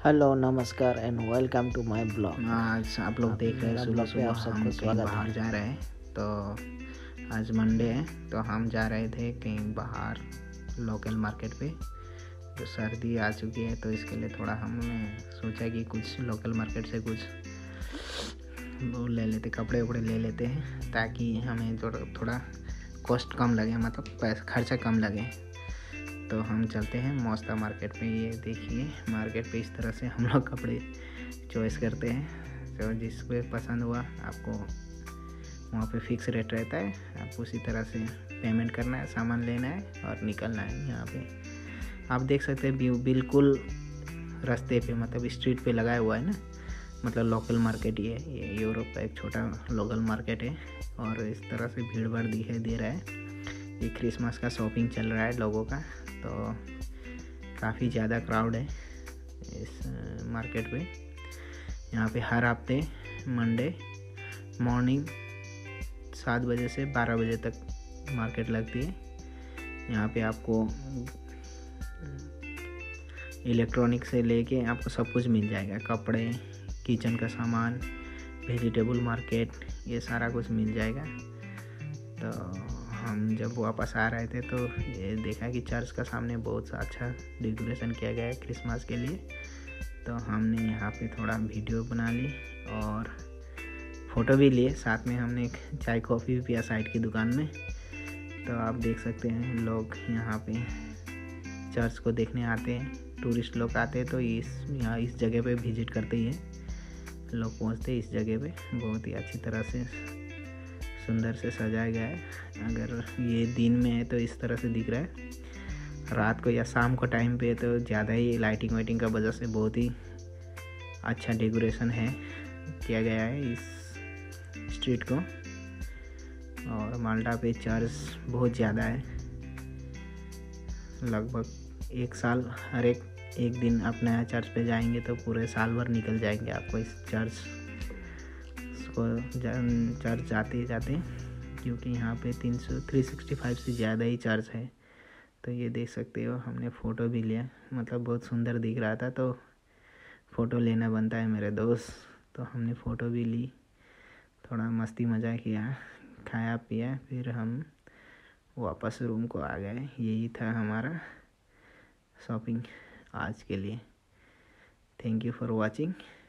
Hello नमस्कार and welcome to my blog. आज आप लोग देख रहे हैं सुबह ब्लॉग पे सुबह आप हम सबको कहीं स्वागत बाहर है। जा रहे हैं। तो आज मंडे है तो हम जा रहे थे कहीं बाहर लोकल मार्केट पे। तो सर्दी आ चुकी है तो इसके लिए थोड़ा हमने सोचा कि कुछ लोकल मार्केट से कुछ वो ले लेते, कपड़े वपड़े ले लेते हैं ताकि हमें थोड़ा कॉस्ट कम लगे, मतलब पैसा खर्चा कम लगे। तो हम चलते हैं मौस्ता मार्केट पे। ये देखिए मार्केट पे इस तरह से हम लोग कपड़े चॉइस करते हैं। तो जिस पे पसंद हुआ आपको वहाँ पे फिक्स रेट रहता है, आप उसी तरह से पेमेंट करना है, सामान लेना है और निकलना है। यहाँ पे आप देख सकते हैं व्यू बिल्कुल रास्ते पे, मतलब स्ट्रीट पे लगाया हुआ है ना, मतलब लोकल मार्केट ये यूरोप का एक छोटा लोकल मार्केट है। और इस तरह से भीड़ भाड़ दिखाई दे रहा है। ये क्रिसमस का शॉपिंग चल रहा है लोगों का, तो काफ़ी ज़्यादा क्राउड है इस मार्केट पे। यहाँ पे हर हफ्ते मंडे मॉर्निंग 7 बजे से 12 बजे तक मार्केट लगती है। यहाँ पे आपको इलेक्ट्रॉनिक से लेके आपको सब कुछ मिल जाएगा, कपड़े, किचन का सामान, वेजिटेबल मार्केट, ये सारा कुछ मिल जाएगा। तो हम जब वापस आ रहे थे तो ये देखा कि चर्च का सामने बहुत सा अच्छा डेकोरेशन किया गया है क्रिसमस के लिए। तो हमने यहाँ पे थोड़ा वीडियो बना ली और फ़ोटो भी लिए, साथ में हमने एक चाय कॉफ़ी भी पिया साइड की दुकान में। तो आप देख सकते हैं लोग यहाँ पे चर्च को देखने आते हैं, टूरिस्ट लोग आते हैं तो यहाँ इस जगह पे विज़िट करते ही हैं लोग, पहुँचते हैं इस जगह पे। बहुत ही अच्छी तरह से सुंदर से सजाया गया है। अगर ये दिन में है तो इस तरह से दिख रहा है, रात को या शाम को टाइम पे तो ज़्यादा ही लाइटिंग वाइटिंग का वजह से बहुत ही अच्छा डेकोरेशन है किया गया है इस स्ट्रीट को। और माल्टा पे चर्च बहुत ज़्यादा है, लगभग एक साल हर एक दिन आप नया चर्च पे जाएंगे तो पूरे साल भर निकल जाएंगे आपको इस चर्च जाते, क्योंकि यहाँ पे 365 से ज़्यादा ही चर्च है। तो ये देख सकते हो, हमने फ़ोटो भी लिया, मतलब बहुत सुंदर दिख रहा था तो फ़ोटो लेना बनता है मेरे दोस्त। तो हमने फ़ोटो भी ली, थोड़ा मस्ती मज़ा किया, खाया पिया, फिर हम वापस रूम को आ गए। यही था हमारा शॉपिंग आज के लिए। Thank you for watching.